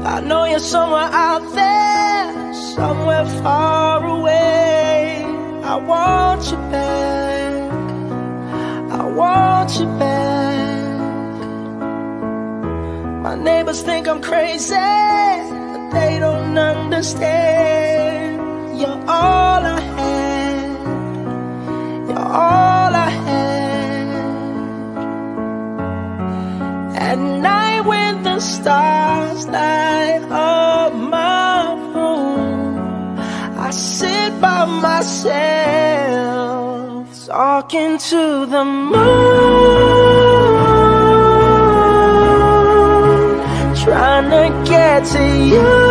I know you're somewhere out there, somewhere far away. I want you back, I want you back. My neighbors think I'm crazy, but they don't understand. You're all I had, you're all I had. At night when the stars light up my room, I sit by myself, talking to the moon, trying to get to you.